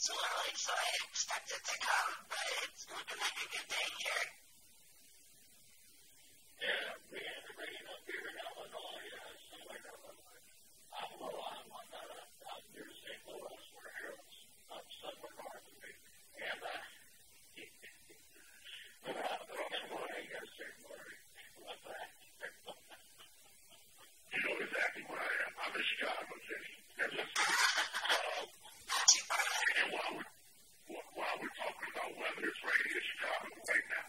too early, so I expect it to come, but it's looking like a good day here. Yeah, we had the rain up here in Illinois, southern Illinois. I'm on out near St. Louis, where Harold's up somewhere north of me. And good morning, St. Louis. What's that? You know exactly where I am. I'm in Chicago City. And while we're talking about weather, it's raining in Chicago right now.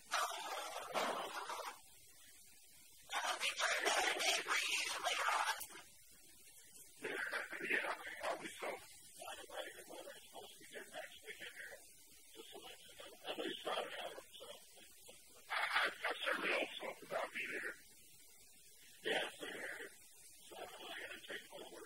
Yeah, probably so. By the way, the weather is supposed to be good next weekend here. Just to let you know. At least I have it, so. I certainly hope so, because I'll be there. Yeah, so I'm going to take over.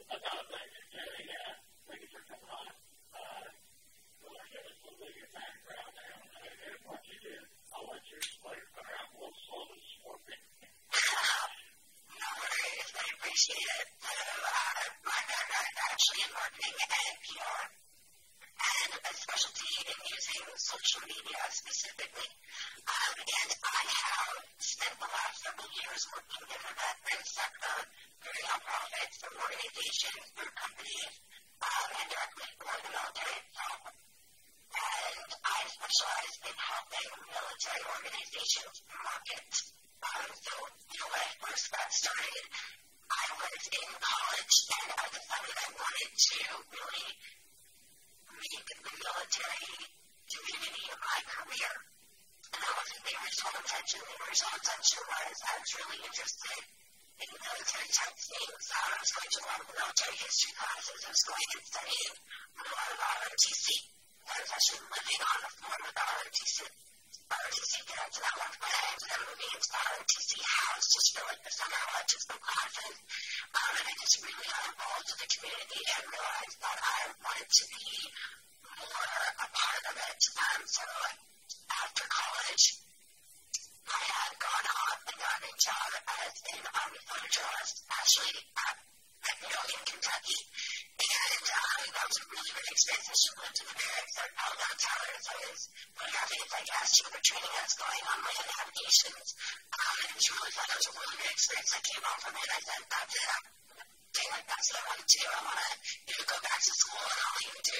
Thank you for coming on. Well, I got a little bit of background now, and what you did, I'll let you explain it, but I'm a little slow this morning. No worries, I appreciate it. My background is actually in marketing and PR, and a specialty in using social media specifically. And I have spent the last several years working in the veteran sector, for nonprofits, for organizations, for companies, and directly for the military itself. And I specialize in helping military organizations market. So, when I first got started, I was in college, and I decided I wanted to really make the military community my career. And that wasn't the original intention. The original intention was I was really interested in military type things. I was going to a lot of military history classes. I was going and studying a lot of ROTC. I was actually living on the floor with the ROTC cadets, and at one point I ended up moving into the ROTC house just for like the summer electrical classes. And I just really got involved in the community and realized that I wanted to be more a part of it. So after college, I had gone off and gotten a job as an Army photojournalist, actually in Kentucky. And that was a really great experience. I should have lived in the barracks at Alabama Towers. I was photographing the training that was going on, land navigations. And it was really fun. It was a really great experience. I came home from it. I said, that's it. That's what I want to do. I want to go back to school, and I'll even do,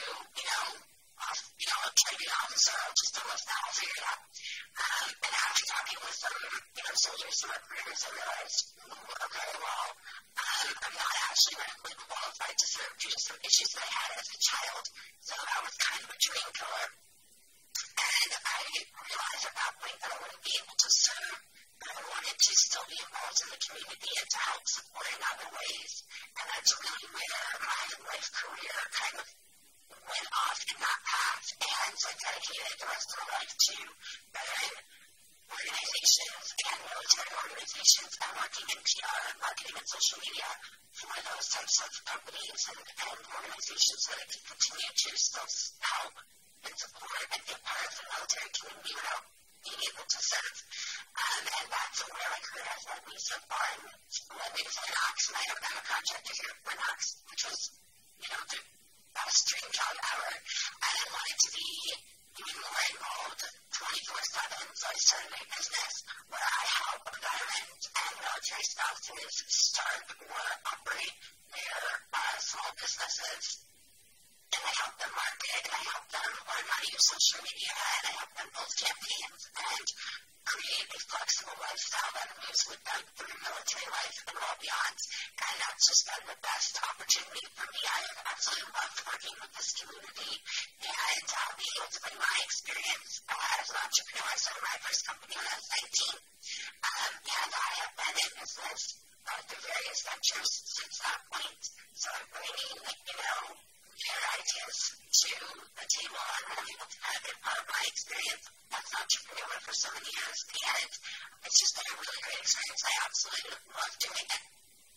a training officer. I'll just almost now figure it out. And after talking with some, soldiers, some recruiters, I realized, okay, well, I'm not actually medically qualified to serve due to some issues that I had as a child. So that was kind of a dream killer. And I realized at that point that I wouldn't be able to serve, but I wanted to still be involved in the community and to help support in other ways. And that's really where my life career kind of went off in that path. And so I dedicated the rest of my life to veteran organizations and military organizations and working in PR, marketing, and social media for those types of companies and organizations so that I can continue to still help and support and be part of the military community without being able to serve. And that's where my career has led me so far. And led me to Knox, and I am a contractor here for Knox, which was, the best dream job ever. And I wanted to be even more involved 24/7, so I started a business where I help veterans and military spouses start or operate their small businesses. And I help them market, and I help them learn how to use social media, and I help them build campaigns and create a flexible lifestyle that moves with them through military life and well beyond. And that's just been the best opportunity for me. I have absolutely loved working with this community and being able to bring my experience as an entrepreneur. I started my first company when I was 19. And I have been in business through various ventures since that point. So I'm bringing, their ideas to the table, and I'm able to kind of impart my experience as an entrepreneur for so many years. And it's just been a really great experience. I absolutely love doing it.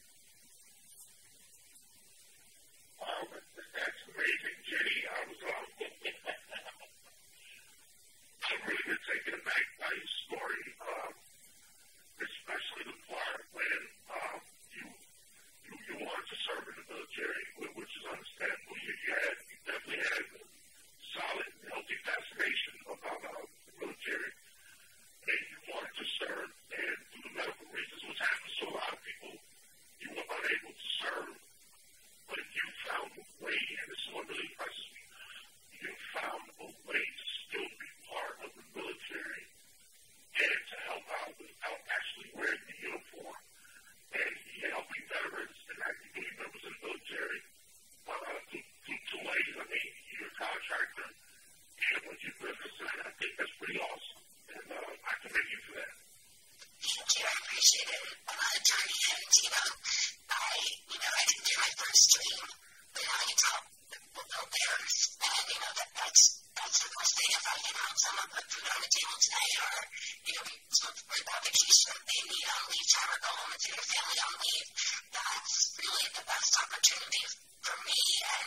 Wow, that's amazing, Jenny. I'm really been taken aback by your story, especially the part when you wanted to serve in the military, which is understandable. You definitely had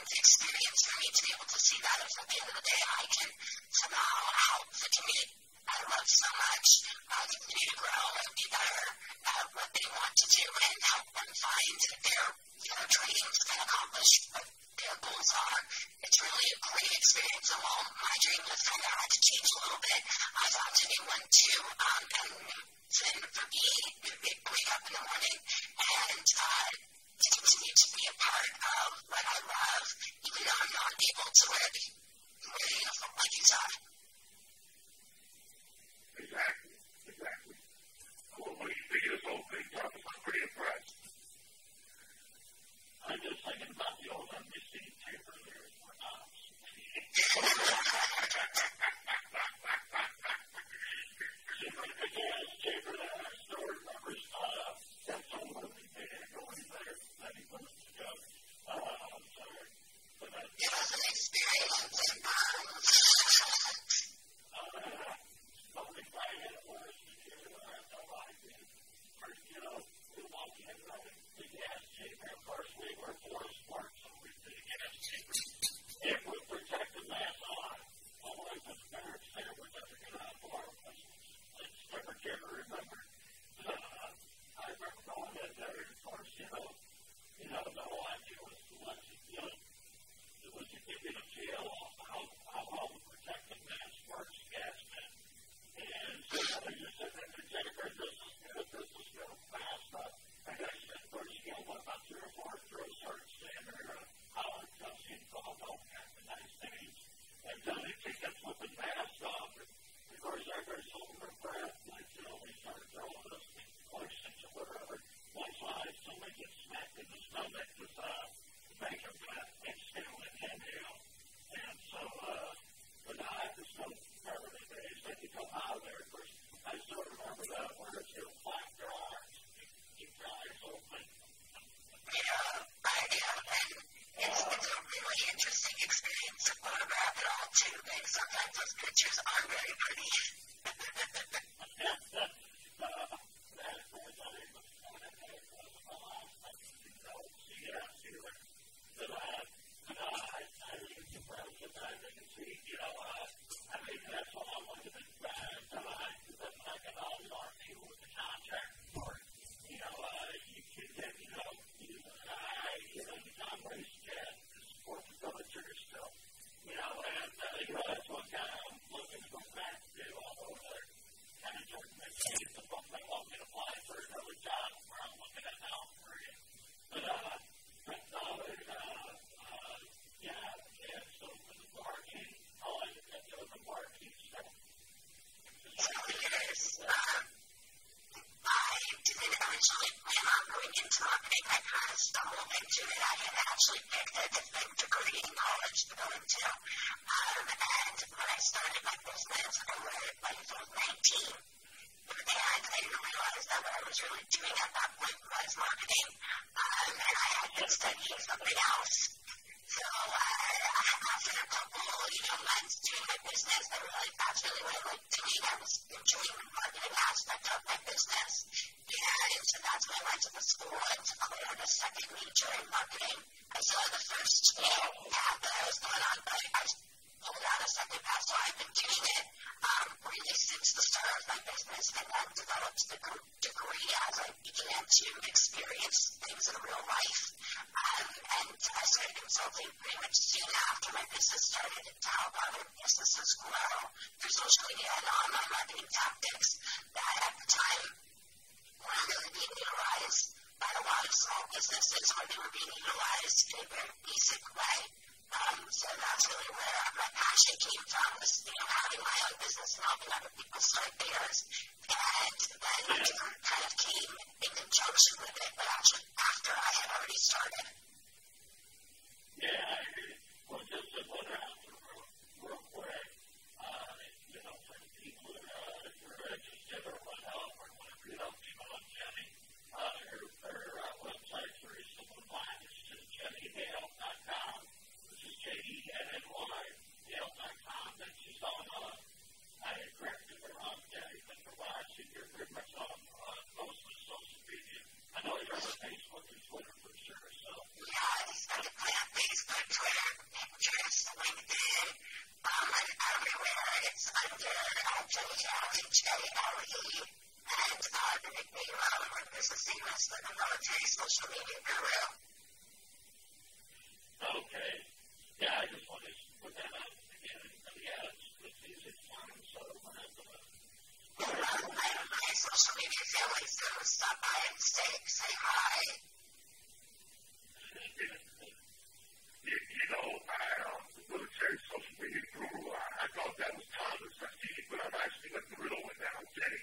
the experience for me to be able to see that if at the end of the day I can somehow help the community I love so much, continue to grow and be better at what they want to do and help them find their dreams and accomplish what their goals are. It's really a great experience. And while my dream has kind of had to change a little bit, I found a new one too. And then for me, wake up in the morning and to continue to be a part of what I love, even though I'm not able to wear the uniform like you said. Exactly. Well, when you think of this whole thing, Tom, I'm pretty impressed. I'm just thinking about the old NBC chamber there in Fort Knox. Chamber that I still remember that someone they had going there many months ago. I'm sorry. But it was an experience. Sometimes those pictures aren't very pretty. Actually picked a different degree in college to go into. And when I started my business, I was 19. And I didn't realize that what I was really doing at that point was marketing. And I had been studying something else. So after a couple, months doing my business, I realized that's really what I like doing. I was enjoying the marketing aspect of my business. And so that's when I went to the school and to clear the second major in marketing. I saw the first path that I was going on, but I pulled out a second path, so I've been doing it really since the start of my business, and then developed the degree as I began to experience things in real life. And I started consulting pretty much soon after my business started to help other businesses grow through social media and online marketing tactics that at the time were really being utilized by a lot of small businesses, or they were being utilized in a very basic way. So that's really where my passion came from, was having my own business and helping other people start theirs. And then my degree kind of came in conjunction with it, but actually after I had already started. Yeah, I agree. Well, just to put it out real quick, for the people that are interested or want help or want to read up on Jenny, her website's very simple. It's just JennyHale.com, which is JennyHale.com, and she's on, I corrected her on Jenny, but for watching, you're pretty much on most of the social media. I know you're on Facebook and Twitter for sure, so. Yeah, I started playing on Facebook, Twitter, maybe your family's going to stop by and say hi. The military social media guru, I thought that was Thomas. I see it, but I'm actually a real one now, Jenny.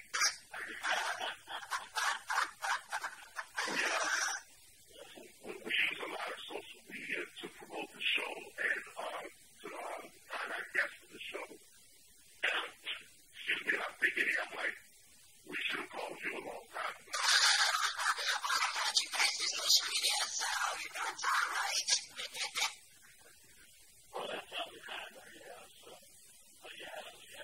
We use a lot of social media to promote the show and to find our guests for the show. Excuse me, and I'm thinking, I'm like, we should have called you a long time ago. You guys use social media, so you're doing all right. Well, that sounds kind of, yeah. So, but yeah.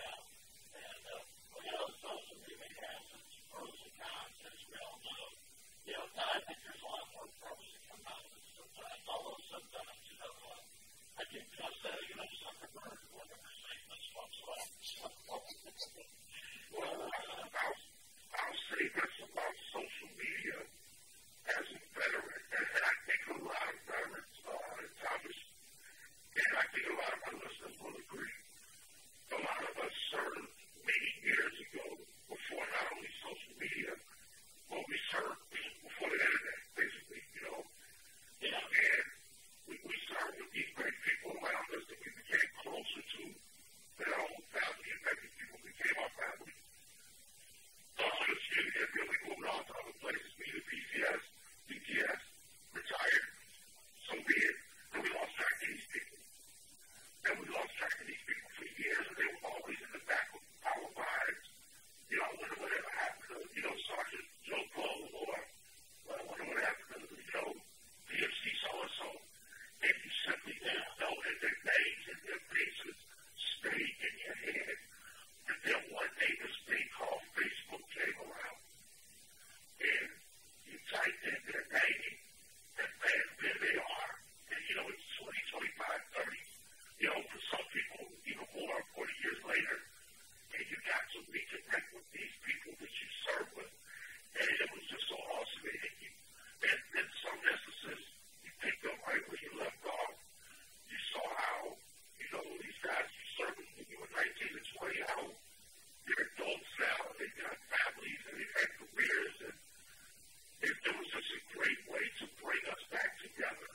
And, social media has its pros and cons, as we all know. I think there's a lot more pros that come out of it sometimes. Although sometimes, I can just say, Zuckerberg, whatever, saying this once in a while. Well, I'll say this about social media as a veteran, and I think a lot of veterans, Thomas, and I think a lot of our listeners will agree. A lot of us served many years ago before not only social media, but we served before the internet, basically, And we served with these great people around us that we became closer to than our own family, and many people became our family. Excuse me, and then we moved on to other places. We did BTS, retired, so be it, and we lost track of these people. And we lost track of these people for years, and they were always in the back of our minds. Whatever happened to, Sergeant Joe Blow, or whatever happened to, DFC so-and-so. And you simply didn't know that their names and their faces stayed in your head. And then one day this thing called Facebook came around. And you typed in their name, and man, there they are. And, it's 20, 25, 30. For some people, even more, 40 years later, and you got to reconnect with these people that you served with. And it was just so awesome. And in some instances, you picked up right where you left off. You saw how, these guys you served with when you were 19 and 20, how they're adults now, they've got families, and they've had careers, and it was just a great way to bring us back together,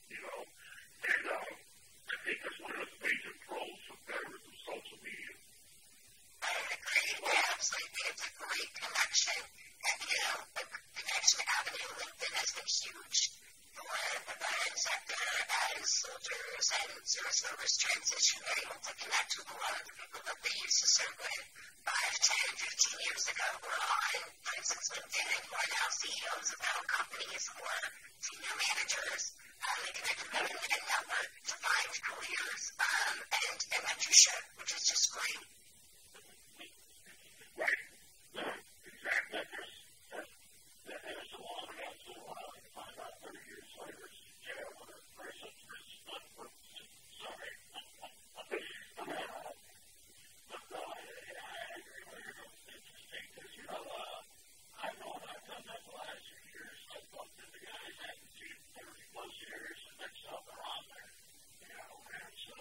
And I think that's one of the major pros for veterans of social media. I agree. Yeah, absolutely. It's a great connection. And, the connection avenue LinkedIn has been huge for the veteran sector as soldiers and service members transition. They're able to connect with a lot of the people that they used to serve with 5, 10, 15 years ago who are on, for instance, LinkedIn, who are now CEOs of their own companies or senior managers. They connect with them and network to find careers and mentorship, which is just great. Right. Exactly. There's a long answer to find out 30 years later, or a person sorry. I agree with you. It's interesting because, I know I've done that the last few years. I've bumped into guys I haven't seen 30+ years, and next time they're on there. And so,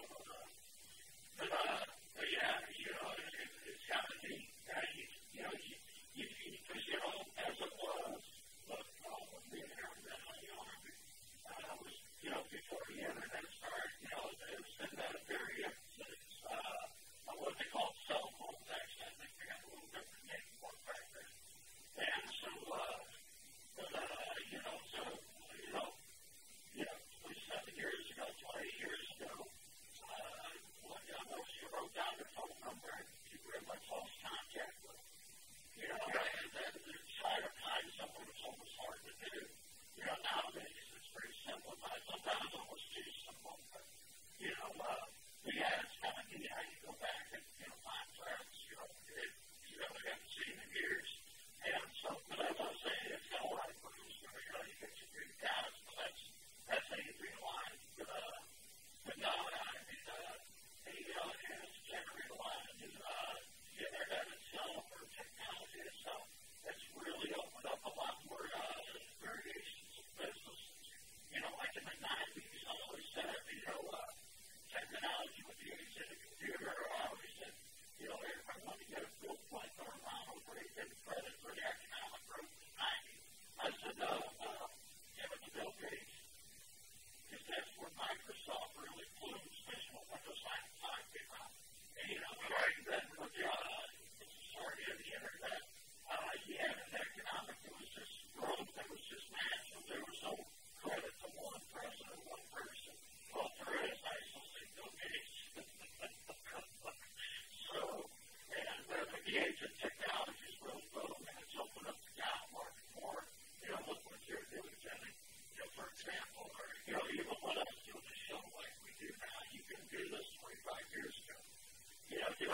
but yeah, it's kind of neat. As it was, but being here in the Army, I was, before the internet started, it was in that very emphasis, what they call cell phones, actually. I think they got a little different name for it back then. And so, 27 years ago, 20 years ago, once you wrote down your phone number, you were in much lost contact with. And then to try to find someone was almost hard to do. Nowadays it's pretty simple, but sometimes almost too simple. But, it's kind of neat how you go back and, find friends, you haven't seen in years. And so, but as I was saying, it's got a lot of pros. You get your good guys, but that's how you realize. But no, I mean, it's generally a lot of the internet itself or technology itself. It's really opened up a lot more variations of business. Like in the 90s, I always said, technology would be used in a computer. I always said, everybody wanted to get a bill like around over 8 credit for the economic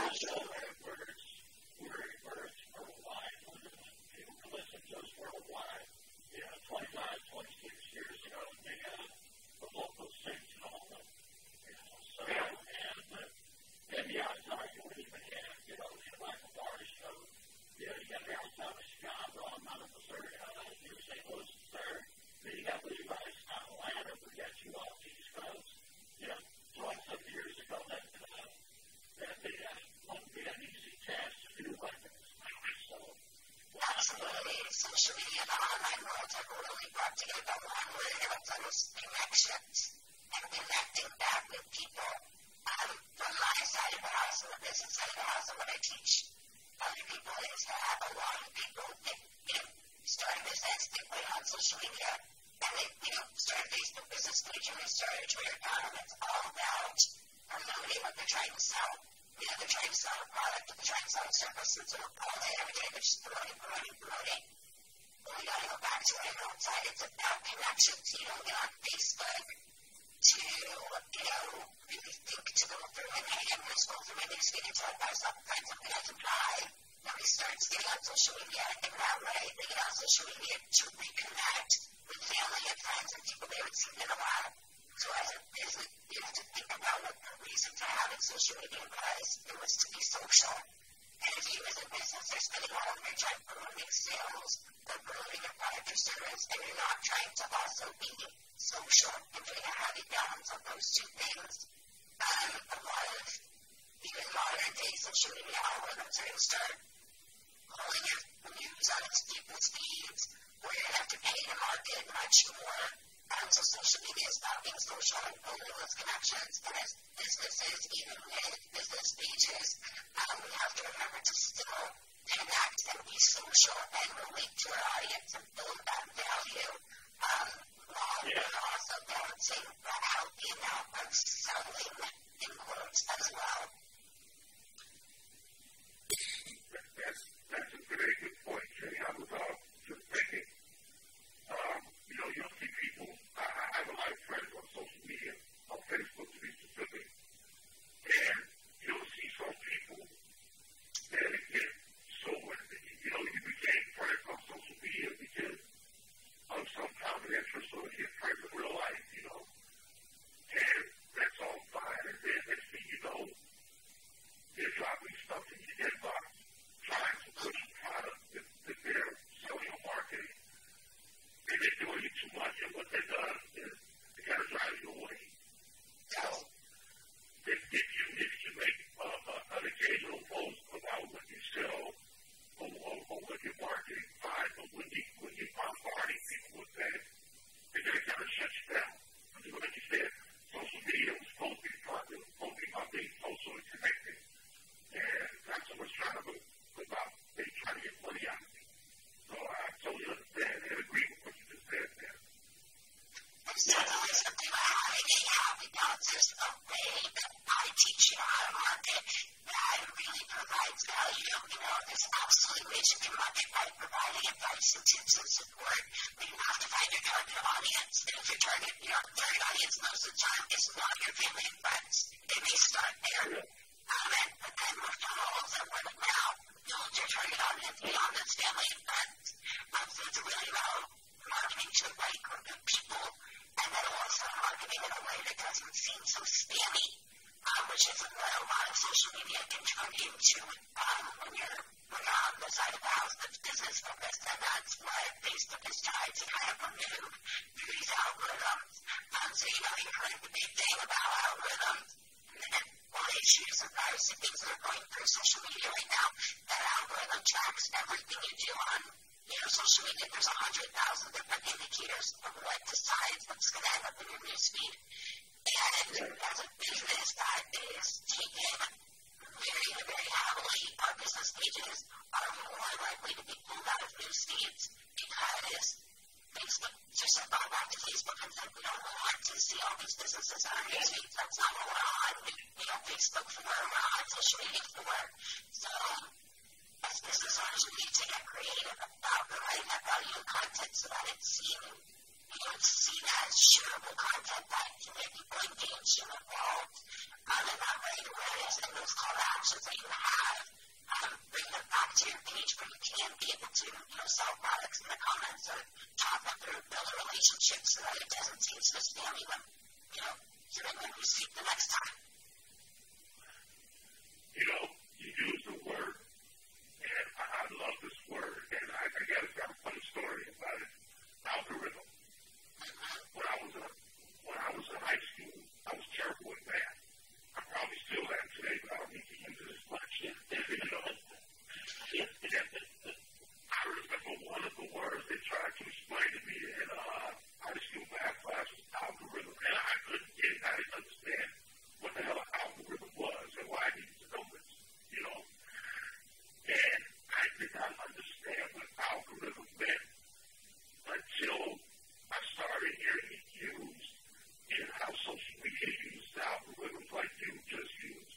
show that where it's worldwide, people can listen to us worldwide. 25, 26 years ago, they had the local states and all that. So, and the outside, you wouldn't even have, the Michael Bar show. You got the outside of Chicago, I'm out of Missouri, St. Louis, Missouri. Then you got Levi's out of Atlanta, we got you off the East Coast. 27 years ago, that wouldn't be an easy task to do like this. So, absolutely. Social media and the online world have really brought together one way of those connections and connecting back with people. From my side of the house and the business side of the house and what I teach other people is to have a lot of people that, start a business, they put it on social media, and they, start a Facebook business page and they start a Twitter account, and it's all about promoting what they're trying to sell. They're trying to sell a product, or they're trying to sell a service, and so all day, every day, they're just promoting. Well, we got to go back to our own side. It's about connections. You don't get on Facebook to, really think to go through and, hey, I'm going to scroll through my newsfeed until I find something I can buy. Nobody starts getting on social media in that way. They get on social media to reconnect with family and friends and people they haven't seen in a while. So as a business, you have to think about what the reason for having social media was. It was to be social. And if you as a business are spending all of your time promoting sales or promoting a product or service, and you're not trying to also be social and doing a heavy balance on those two things, a lot of even modern day social media algorithms are going to start pulling your news on its people's feeds, where you're going to have to pay to market much more. So social media is about being social and building those connections. And as businesses, even with business pages, we have to remember to still connect and be social and relate to our audience and build that value while we're also balancing the healthy amount of selling in quotes as well. That's a very good point, Jenny. I was just thinking, you'll see people, I have a lot of friends on social media, on Facebook to be specific, and you'll see some people that get so much, you became friends on social media because of some common interest or your friends in real life, and that's all fine, and then next thing you know, they're dropping stuff in your inbox, trying to push a product that they're selling or marketing. And they're doing it too much, and what they've done is they kind of drive you away. So, if you make an occasional post about what you sell or what you're marketing, fine, but when you're bombarding people with that, they're going to kind of shut you down. I mean, like you said, social media was supposed to be popular, supposed to be about being socially connected. And not so much trying to about they trying to get money out of me. So I totally understand and agree with what you just said there. It's definitely something about having a happy balance. There's a way that I teach you how to market that really provides value. There's absolutely ways you can market by providing advice and tips and support, but you have to find your target audience. And if your target audience most of the time is not your family and friends, it may start there. But then with tools and word of mouth, build your target audience beyond its family and friends. So it's really about marketing to the right group of people, and then also marketing in a way that doesn't seem so spammy, which is what a lot of social media can turn into when you're on the side of the house that's business focused, and that's what Facebook is trying to kind of remove through these algorithms. So you heard the big thing about algorithms and issues and privacy things that are going through social media right now. That algorithm tracks everything you do on social media. There's 100,000 different indicators of what decides what's going to end up in your newsfeed. And as a business that is taken very, very heavily, our business pages are more likely to be pulled out of news feeds because Facebook just gone back to Facebook and said, we don't want to see all these businesses on our news feeds. That's not what we're on. We have Facebook for, we're on social media for. So, as business owners, we need to get creative about providing that value and content so that it's seen you don't see that as shareable content that can get people engaged and involved, and that right awareness and those call to actions that you have, bring them back to your page where you can be able to, sell products in the comments or talk them through, build a relationship so that it doesn't seem so spammy when, you're in when you speak the next time. You use the word, and I love this word, and I got a funny story about it. Algorithm. When I was in high school, I was terrible with math. I probably still am today, but I don't need to use it as much. I remember one of the words they tried to explain to me in high school math class was algorithm, and I couldn't get it. I didn't understand what the hell an algorithm was and why I needed to know this, And I did not understand what algorithm meant until I started hearing it used in how social media used algorithms like you just used.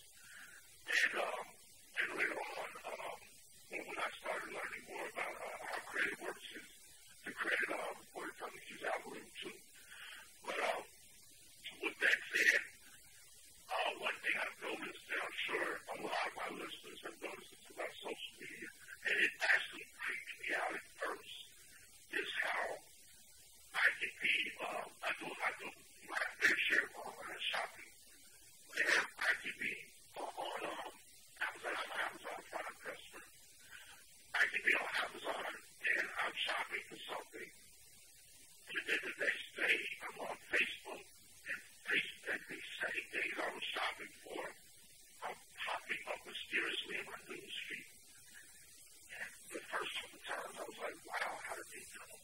And later on, when I started learning more about how credit works, the credit reporting companies use algorithms too. But with that said, one thing I've noticed, and I'm sure a lot of my listeners have noticed this about social media, and it actually creeped me out at first, is how I can be, I do my fair share of online shopping. And I can be on Amazon, I'm an Amazon product customer. I can be on Amazon and I'm shopping for something. And then the next day I'm on Facebook and the same things I was shopping for are popping up mysteriously in my news feed. And the first couple of times I was like, wow, how did they know?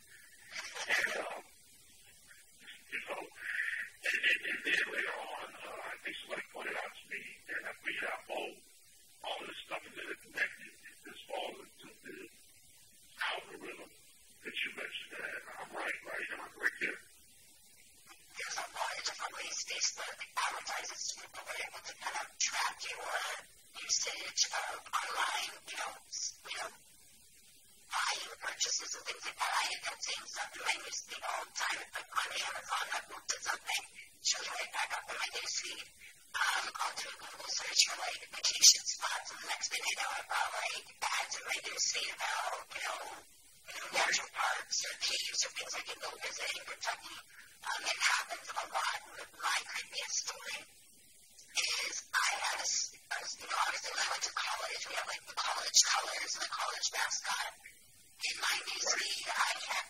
And then later on, I think somebody pointed out to me, and I figured out, all this stuff is interconnected. This falls into the algorithm that you mentioned, and I'm right there. There's a lot of different ways Facebook advertises to people. They're able to kind of track your usage of online, buying purchases and things like that. I end up seeing stuff in my newsfeed all the time. If I'm on Amazon, I've looked at something, shows right back up in my newsfeed. I'll do a Google search for vacation spots, and the next thing I know, I've got ads in my newsfeed about, national parks or caves or things I can go visit in Kentucky. It happens a lot. My creepiest story is I had obviously when I went to college, we have the college colors and the college mascot. In my newsfeed, I had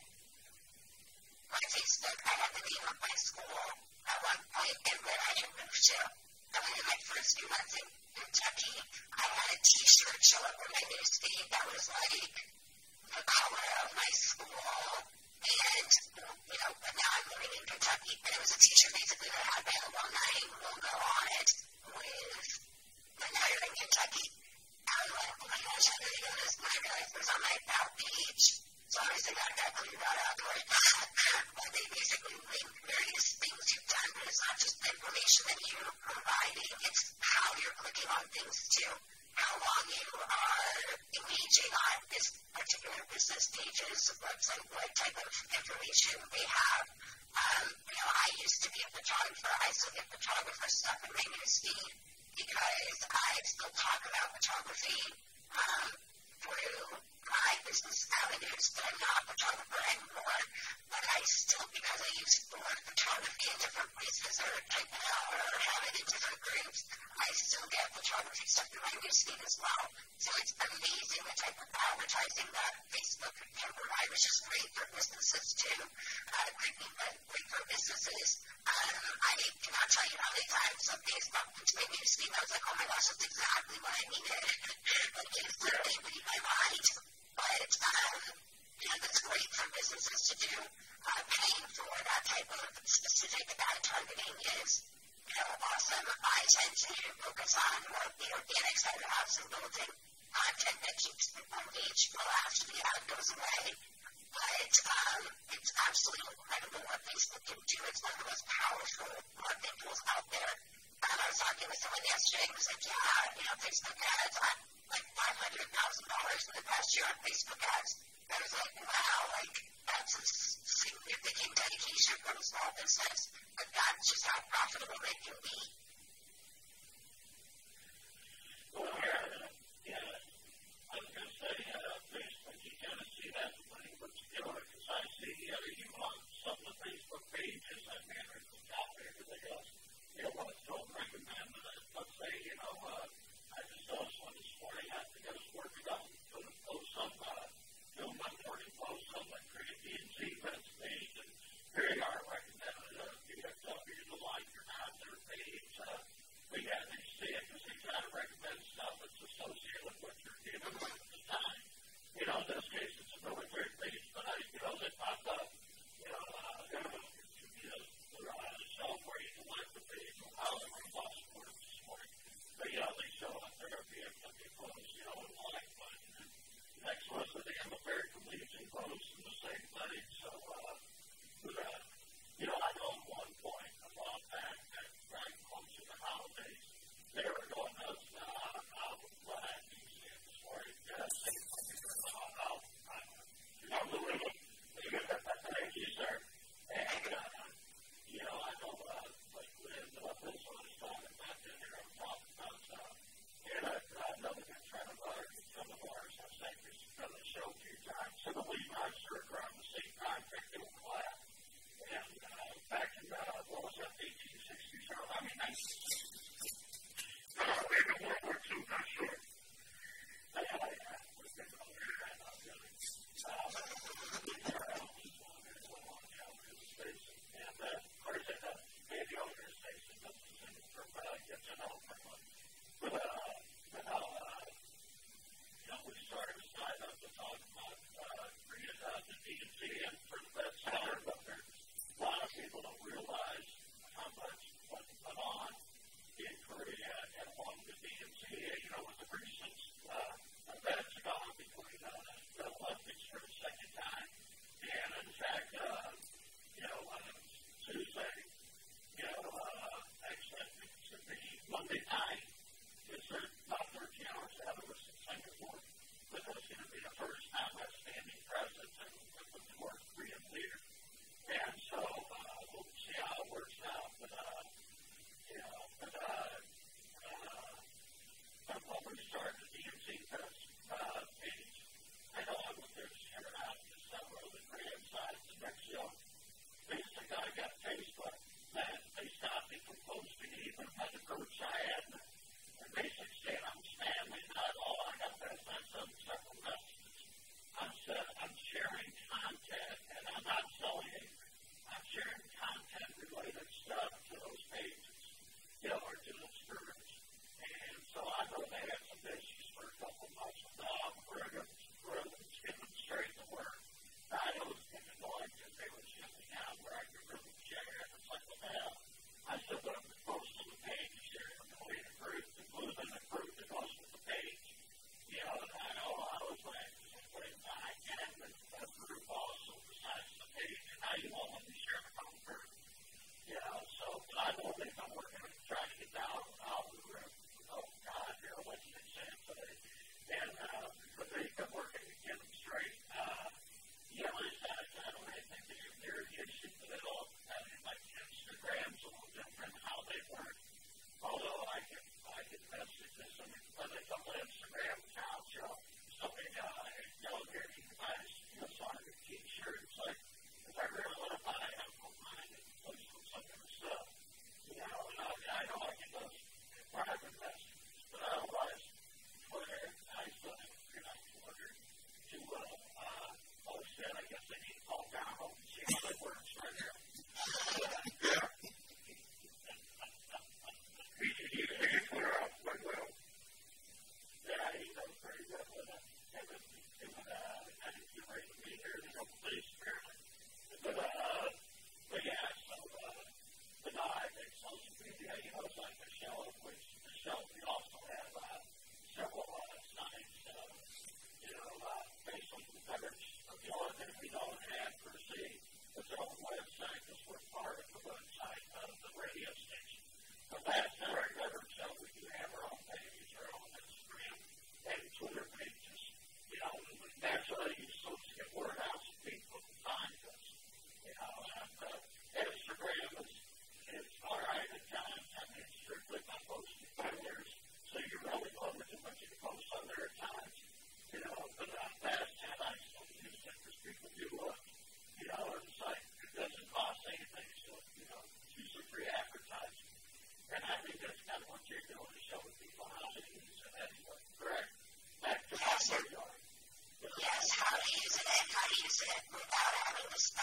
my Facebook, I had the name of my school at one point, and then I had moved to. I went in my first few months in Kentucky. I had a T-shirt show up in my newsfeed that was the color of my school, and but now I'm living in Kentucky, and it was a T-shirt basically that had my alumni logo on it with the now you're in Kentucky. I was like, oh my gosh, I really noticed when I realized it was on my about page. So obviously I got cleaned out afterward. But they basically link various things you've done, but it's not just the information that you're providing, it's how you're clicking on things too. How long you are engaging on this particular business pages, website, what type of information they have. I used to be a photographer. I still get photographer stuff in my newsfeed because I still talk about photography through my business avenues, but I'm not a photographer anymore. But I still, because I use photography in different places or type it out or have it in different groups, I still get photography stuff in my newsfeed as well. So it's amazing the type of advertising that Facebook can provide, which is great for businesses too. Great for businesses. I cannot tell you how many times something's popped into my newsfeed and I was like, oh my gosh, that's exactly what I needed. Instantly read my mind. But that's great for businesses to do. Paying for that type of specific ad targeting is awesome. I tend to focus on more of the organic side of the house and building content that keeps people engaged well after the ad goes away. But it's absolutely incredible what Facebook can do. It's one of the most powerful marketing tools out there. I was talking with someone yesterday who was like, Facebook ads, like $500,000 in the past year on Facebook ads. I was like, wow, like, that's a significant dedication from a small business, but that's just how profitable they can be. Well, yeah, I was going to say, Facebook, you kind of see that when you put together, because I see you on some of the Facebook pages, I mean, or the top and everything else, when it's going to recommend, let's say, I just saw one this morning, I think I was working on put a post on, my morning post on the Creative DNC events page, and here you are recommended, DFW to like or not their page, but yeah, they see it because they try to recommend stuff that's associated with what you're dealing with at the time. In this case, it's a military page, but they pop up, where you can like the page or how they were lost for it this morning. But, they show up there at the post, and like button. And next one is the American Legion post and the same thing. So, I know at one point a while back that right close to the holidays, they were going nuts with what I see this morning. Thank you, sir. And, I know, like, this one is talking about that here, I'm talking about, and I know they've been trying to learn some of ours, I've said this on the show a few times, so the Levi's shirt around the same time, they were class, and back in, what was that, 1860s, or, 1960s, maybe World War II, not sure. We started to sign up to talk about bringing the DNC in for the best seller, but a lot of people don't realize how much went on in Korea and along the DNC, with the recent events gone between the Olympics for the second time. And in fact, Tuesday, actually, it should be Monday night, is about 13 hours out of us in Singapore. But that's going to be the first time I've standing president and with the North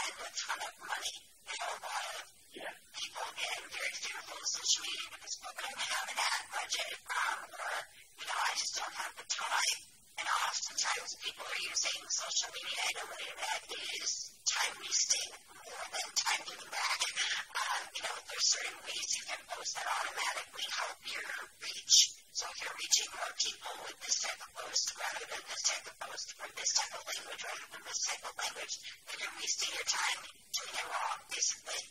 spend a ton of money. A lot of people get very fearful of social media because, well, I don't have an ad budget, or, I just don't have the time. And oftentimes people are using social media in a way that is time wasting more than time giving back. There's certain ways you can post that automatically help your reach. So if you're reaching more people with this type of post rather than this type of post, or this type of language rather than this type of language, then you're wasting your time doing it wrong, basically.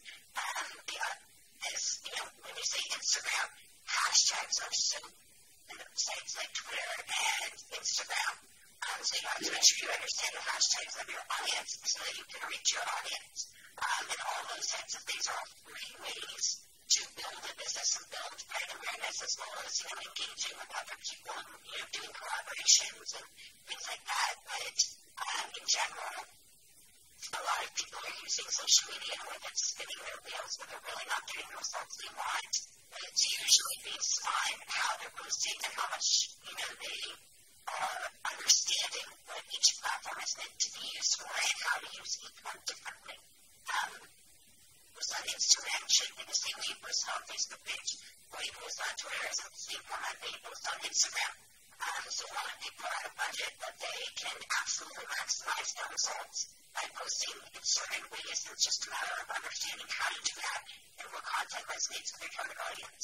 When you say Instagram, hashtags are so sites like Twitter and Instagram. So you have to make sure you understand the hashtags of your audience so that you can reach your audience. And all those types of things are all free ways to build a business and build brand awareness, as well as, engaging with other people and, doing collaborations and things like that. But in general, a lot of people are using social media with it spinning their wheels, but they're really not getting the results they want. But it's usually based on how they're posting and how much, they are understanding what each platform is meant to be used for and how to use each one differently. Post on Instagram should be the same way you post on Facebook page, or you post on Twitter isn't the same format that you post on Instagram. So a lot of people are at a budget, but they can absolutely maximize their results by posting in certain ways. It's just a matter of understanding how to do that and what content resonates with your target audience.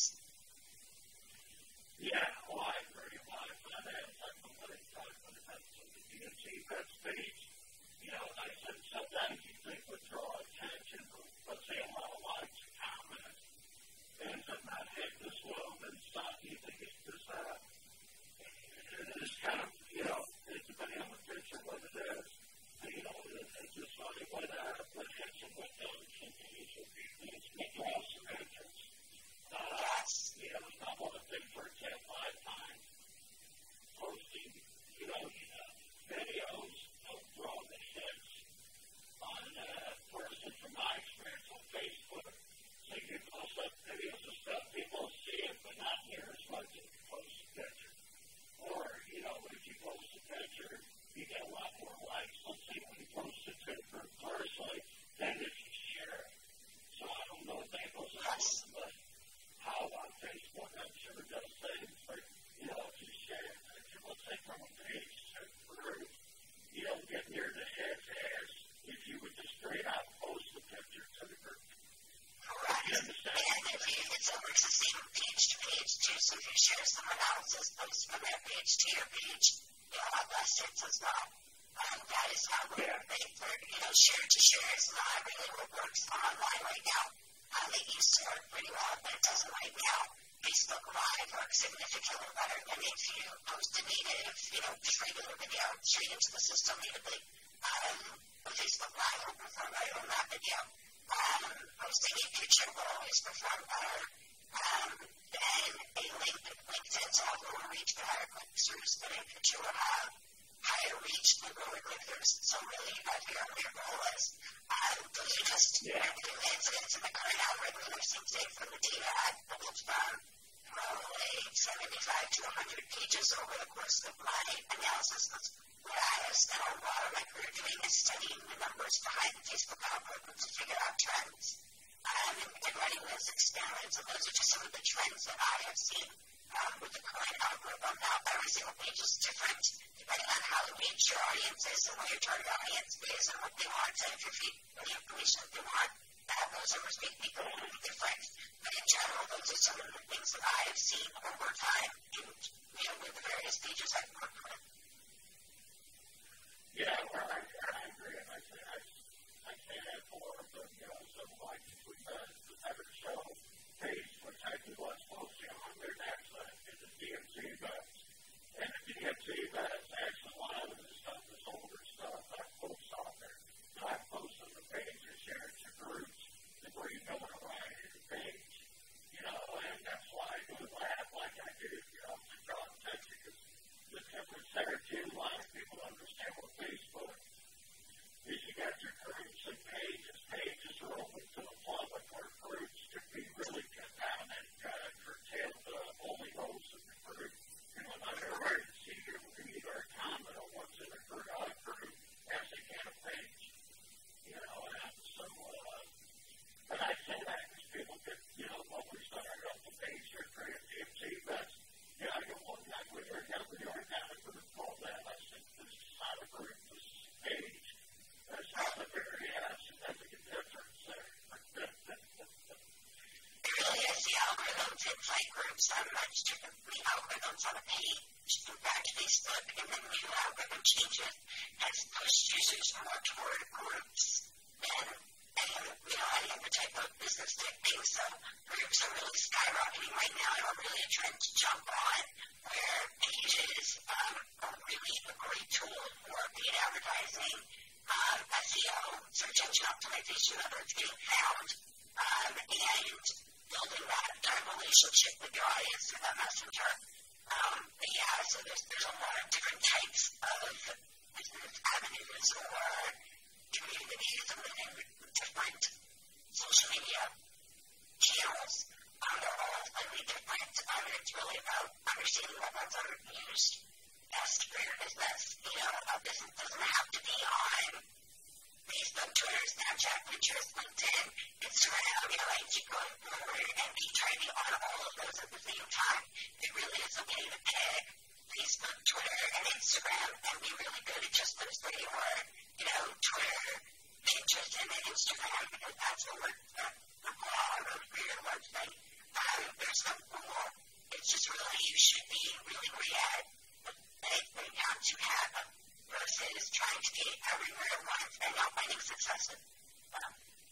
Yeah, well, I agree. A lot of that is like what I talked about the DMT best page. I said sometimes you think would draw attention, let's say a lot of likes and comments, and it not hit this well, then stop. You think it's just that. It's kind of, it's depending on the picture, what it is. It's just funny what hits and what doesn't. It's what draws some interest. I want to think, for example, I find posting, videos of draw the hits on, person from my experience on Facebook. So you post up videos of stuff, people see it, but not near as much as you post a picture. Or, if you post a picture, you get a lot more likes. Let's say when you post it to a group personally, then if you share it. So I don't know if that goes on, but how on Facebook, I'm sure it does things like, if you share a picture, let's say from a page to a group, you don't get near the hits as if you would just straight out post the picture to the group. Correct. And it works the same page to page too. So if you share someone else's post from their page to your page, you'll have less hits as well. That is how we're share to share is not really what works online right now. It used to work pretty well, but it doesn't right now. Facebook Live works significantly better than if you post a native, regular video straight into the system natively. Facebook Live will perform better on that video. Posting a picture will always perform better than a link. Link tends to have lower reach but higher click-throughs, but a picture will have higher reach but lower click-throughs. So really, you have to figure out what your goal is. Those are just random incidents in the current algorithm I've seen today from the data I've pulled from probably 75 to 100 pages over the course of my analysis. That's what I have spent a lot of my career doing is studying the numbers behind the Facebook algorithm to figure out trends. And running those experiments, and those are just some of the trends that I have seen with the current algorithm. Now, every single page is different, depending on how engaged your audience is and what your target audience is and what they want, and if you're feeding the information that they want, those numbers may be completely different. But in general, those are some of the things that I have seen over time in, with the various pages I've worked with. Yeah, well, I agree, and I say that for something like the Ever Show page, which I do watch posting on there next, is the DMT bets. And the DMT bets, actually, a lot of the stuff is older stuff I post on there. I post on the page and share it to groups where you know what I write in the page. And that's why I do that like I do, to draw attention, because the difference there too, a lot of people understand what Facebook is. You got your groups and pages. Pages are open to the public, or groups can be really cut down and so much differently algorithms on a page. In fact, Facebook and the new algorithm changes has pushed users more toward groups than any other type of business type thing. So groups are really skyrocketing right now and are really a trend to jump on, where pages are really a great tool for paid advertising, SEO, search engine optimization, whether it's getting found, and building that relationship with your audience through that messenger. So there's a lot of different types of business avenues or communities within different social media channels. They're all slightly different, and it's really about understanding what ones are used best for your business. A business doesn't have to be on Facebook, Twitter, Snapchat, Pinterest, LinkedIn, Instagram, and keep going forward and be trying to be on all of those at the same time. It really is okay to pick Facebook, Twitter, and Instagram and be really good at just those three, or, Twitter, Pinterest, and then Instagram, because that's what works for your website. There's no rule. It's just really, you should be really great at what you have to have versus trying to be everywhere at once and not finding success with them.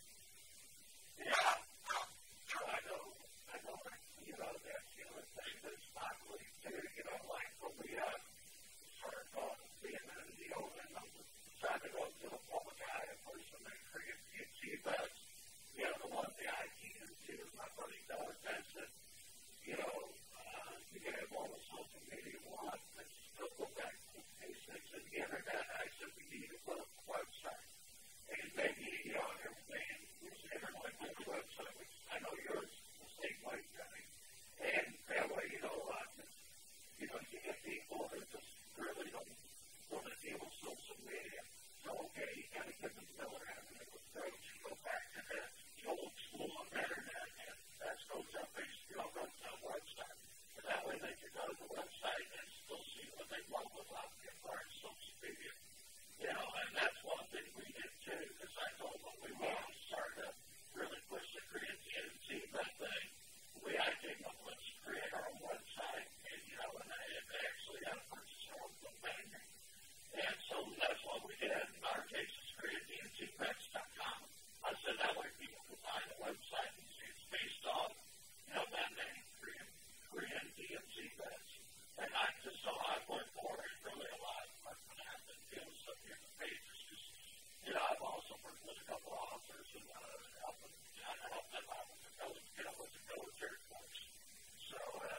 I know, that's the other thing that's not really too, like when we started being in the old and decided to go to the public eye at first and then create events, the one the IT is my buddy does, that's that, you can have all the social media one, and still go back to the basics and the internet. I said we need to put up a website. And maybe, everything is internet with the website, which I know yours is the same way, Johnny. And that way, you get people that just really don't want to deal with social media. So, okay, you got to give them the other avenue of approach. You go back to the old school of internet, and that's goes up basically on the website. But that way they can go to the website and still see what they want without being part of social media. And that's one thing we did too, because I told them we wanted to start to really push the creativity of that thing. The way I came up with is create our own website, and they actually had to purchase our own domain name. And so that's what we did. In our case, it's createDMCBets.com. I said that way people could find the website and see it's based on, that name, Korean DMC Bets. And I just saw I went for it really a lot. I'm going to have to deal with some of the pages. I've also worked with a couple of authors and help them out with the military folks. So,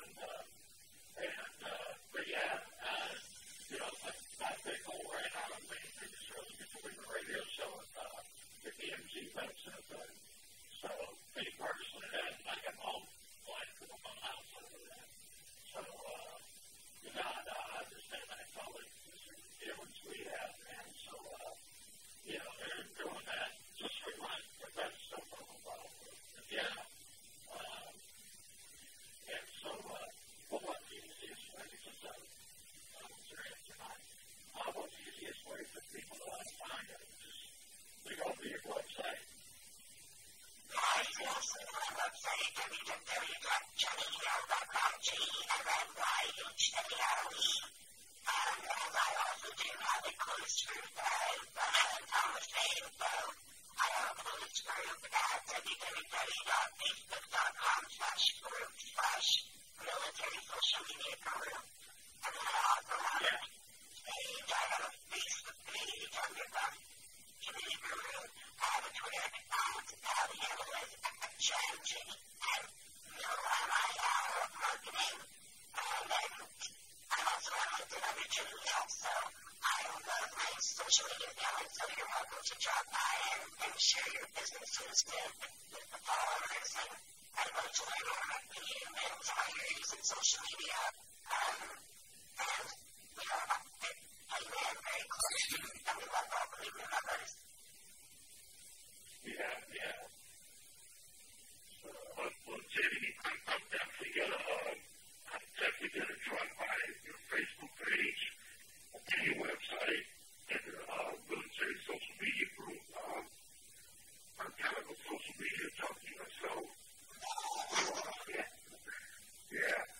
my big goal right now is really get to win the radio show and get the MG Bets and everything. So, me personally, I got home flying to the house over that. So, I understand that college is the difference we have, and so, they're doing that just for my best stuff I'm involved with. And so, what's the easiest way, since I was here tonight, what's the easiest way for people to find it? Just we go to your website. You can also go to my website, www.jennyhill.com, JENNYHWLE. And I also do have a closed group that Thomas made, so I have a closed group at www.facebook.com/group/military social media group. And then I also have a page, I have a Facebook page under the community group. I have a Twitter account, the handle is @JenJ, and MIL marketing. And then I'm also on LinkedIn under Jenny Hill, so I love my social media account, so you're welcome to drop by and share your businesses with the followers. And I'd love to learn more about you and how you're using social media. And, I live very close to and we love all community members. Yeah. So, Jenny, I'm definitely gonna drop by your Facebook page and your website and your military social media group. I'm kind of a social media junkie myself. Yeah.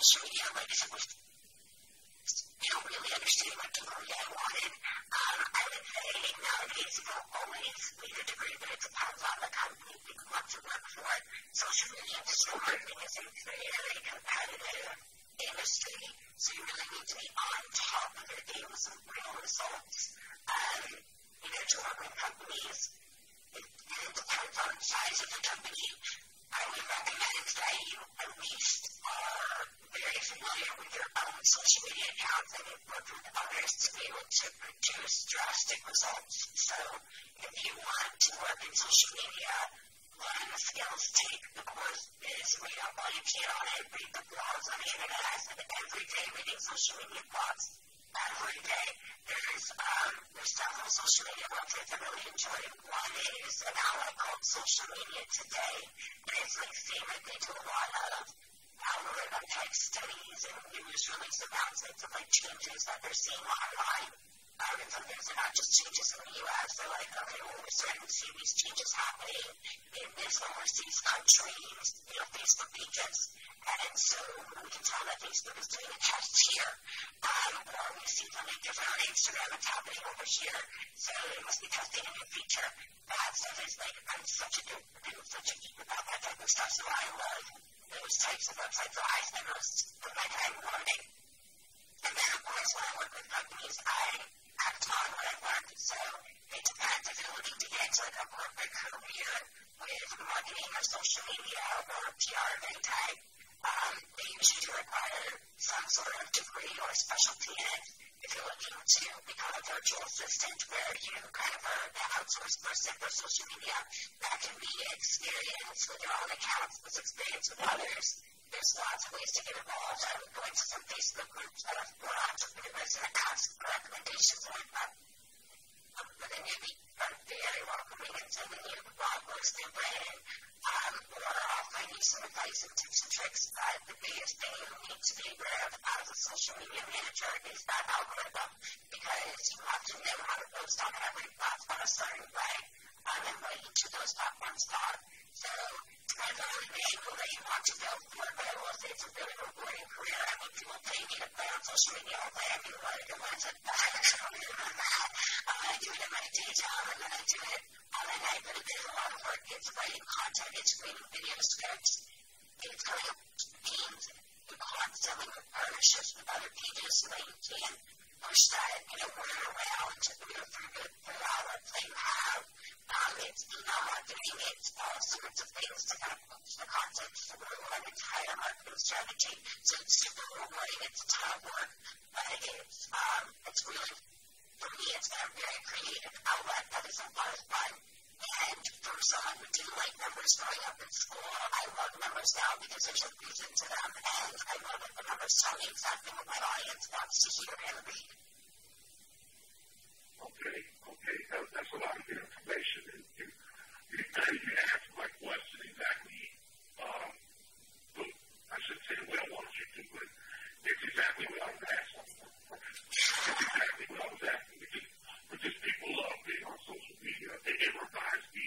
social media, like I said, don't really understand what degree I wanted. I would say nowadays you don't always need a degree, but it depends on the company you want to work for. Social media and digital marketing is a very competitive industry, so you really need to be on top of your game with some real results. To work with companies, it depends on the size of the company. I would recommend that you at least are very familiar with your own social media accounts and you've worked with others to be able to produce drastic results. So if you want to work in social media, learn the skills, take the courses, read up all you can on it, read the blogs on the internet. I spend every day reading social media blogs. Every day. There's several social media websites I really enjoy. One is an outlet called Social Media Today, and it's like saying that they do a lot of algorithm type studies and news release announcements of like changes that they're seeing online. And sometimes they're not just changes in the U.S. They're like, okay, well, we're starting to see these changes happening in this overseas countries, Facebook pages. And so we can tell that Facebook is doing a test here. Or we see something different on Instagram that's happening over here. So it must be testing a new feature. That stuff is like, I'm such a geek about that type of stuff. So I love those types of websites. So I spend most of my time learning. And then, of course, when I work with companies, I act on what I learned. So it depends if you're looking to get into like a corporate career with marketing or social media or PR of any type. They usually require some sort of degree or specialty in it. If you're looking to become a virtual assistant where you kind of are the outsourced person for social media, that can be experience with your own accounts, this experience with others. There's lots of ways to get involved. I would go into some Facebook groups that are for entrepreneurs and ask for recommendations like that. But then maybe are very welcoming and sending you blog posts through Brandon or offering you some advice and tips and tricks. But the biggest thing you need to be aware of as a social media manager is that algorithm, because you have to know how to post on every platform a certain way and what each of those platforms are. So depends on the angle that you want to go for, but I will say it's a really rewarding career. I mean, people pay me to play on social media all day. I mean, what I do is I do it in my day job, and then I do it on the night, but it is a lot of work. It's writing content, it's creating video scripts, it's coming up with teams, you're constantly with partnerships with other pages so that you can push that, word around, through the outlets that you have. It's email marketing, it's all sorts of things to kind of push the content through an entire marketing strategy. So it's super rewarding, it's a ton of work, but it's really, for me, it's been a very creative outlet that is a lot of fun. And for someone who didn't like numbers growing up in school, I love numbers now because there's a reason to them, and I love that the numbers tell me exactly what my audience wants to hear and read. Okay. That's a lot of good information. And you asked my question exactly. I should say what I wanted you to, but it's exactly what I was asking. It's exactly what I was asking. Because people love being on social media. It reminds me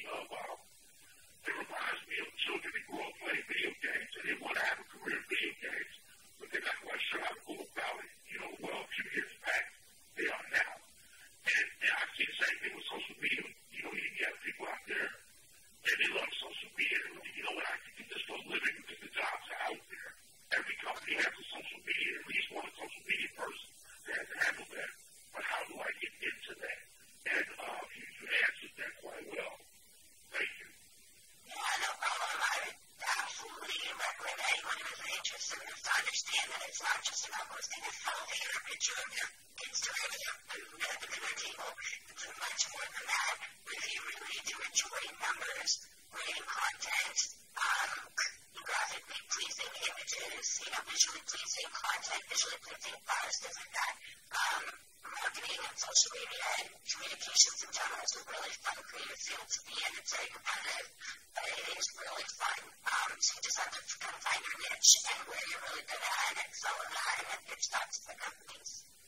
of children that grew up playing video games and they want to have a career in video games, but they're not quite sure how to go about it. Well, a few years back, they are now. And I see the same thing with social media. You get people out there, and they love social media. And I can just for a living because the jobs are out there. Every company has a social media, at least one social media person that has to handle that. But how do I get into that? And you answered that quite well. Thank you. Yeah, no problem. I would absolutely recommend anyone who is interested in this to understand that it's not just about posting a selfie or a picture of your Instagram with your food at the dinner table. It's much more than that. If you really do enjoy numbers, writing content, graphically pleasing images, visually pleasing content, visually pleasing flowers, things like that. Marketing and social media and communications in general is a really fun creative field to be in. It's very competitive, but it is really fun. So you just have to kind of find your niche and where you're really good at and excel in that and then pitch that to the companies.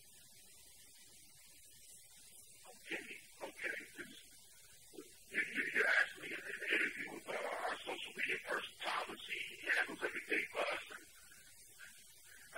Okay. You asked me in an interview with our social media person, Thomas. He handles everything for us. And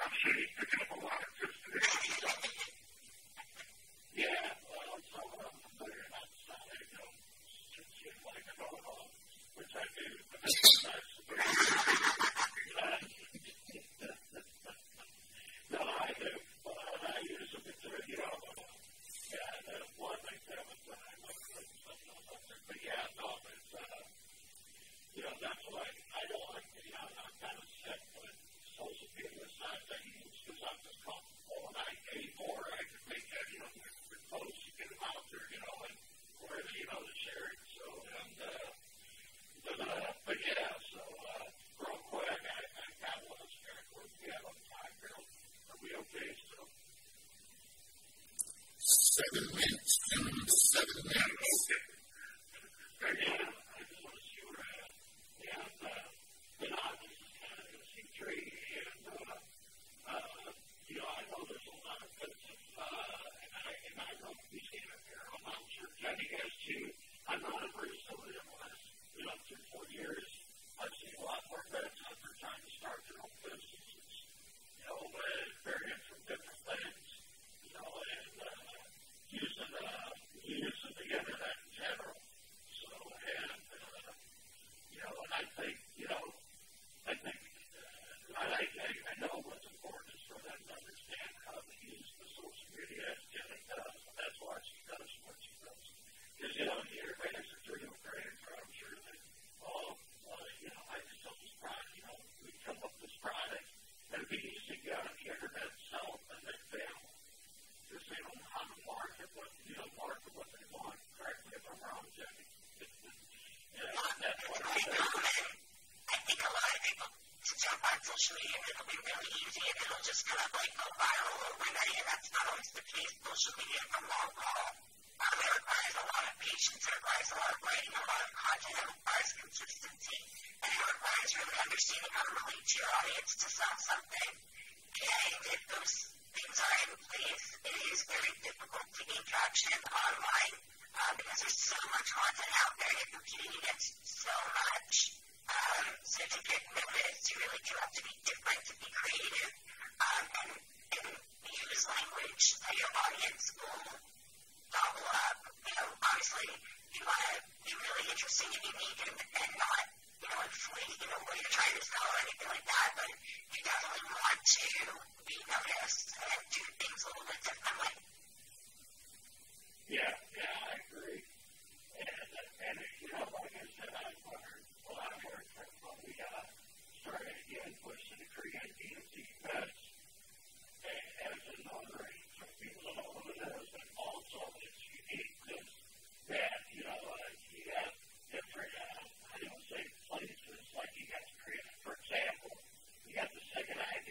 to jump on social media and it'll be really easy and it'll just kind of like go viral overnight, and that's not always the case. Social media for long haul, it requires a lot of patience, it requires a lot of writing, a lot of content, it requires consistency, and it requires really understanding how to relate to your audience to sell something. And if those things are in place, it is very difficult to gain traction online because there's so much content out there and you're competing against so much. So to get noticed, you really do have to be different, to be creative, and use language that your audience will gobble up. Obviously, you want to be really interesting and unique and not, inflate, what you're trying to sell or anything like that, but you definitely want to be noticed and do things a little bit differently. Yeah, I agree. And like I said, I've learned a lot more from when we started again pushing to create DMC Fest as an honorary for people that all of those, and also it's unique because that, you have different, places, like you got to create, for example, you got the Second ID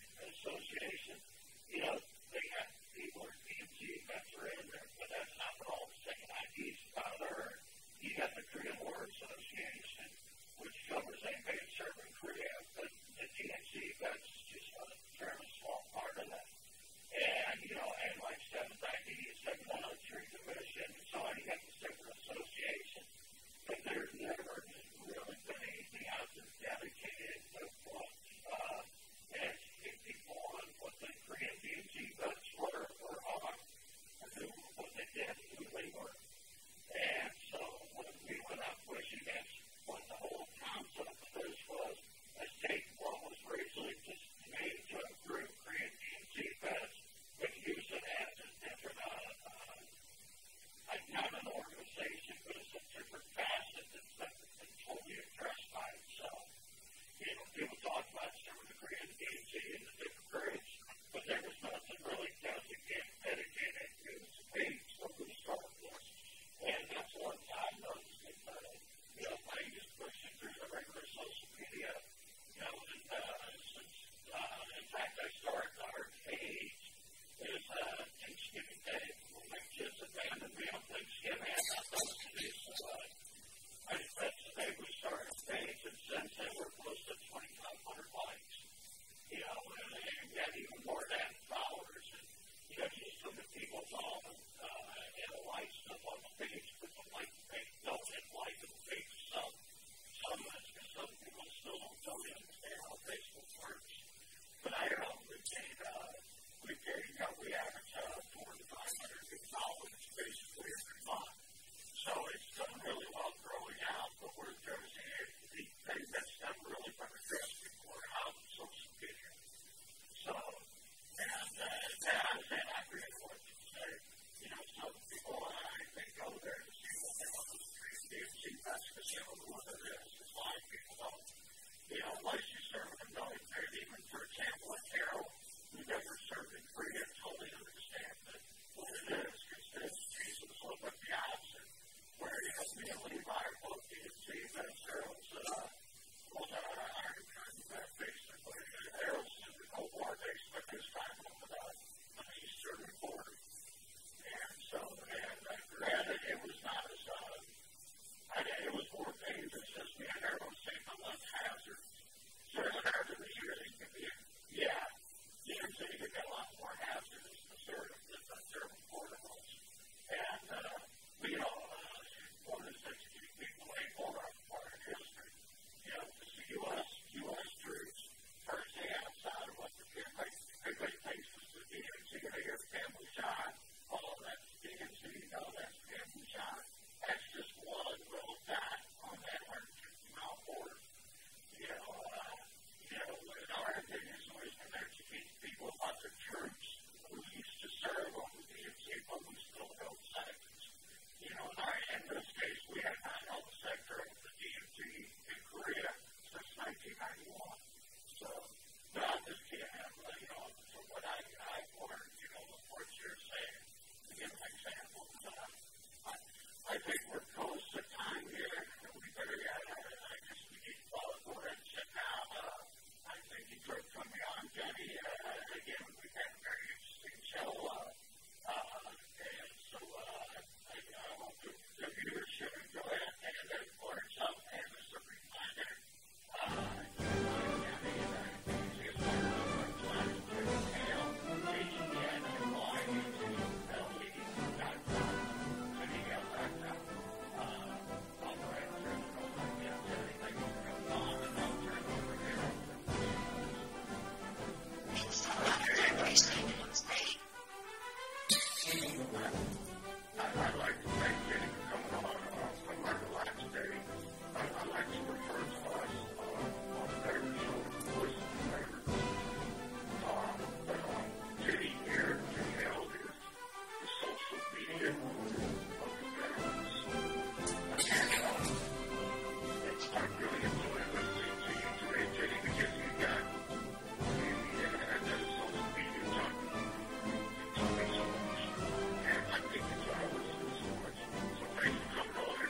Association, they got people who DMC events are in there, but that's not what all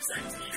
Thank you.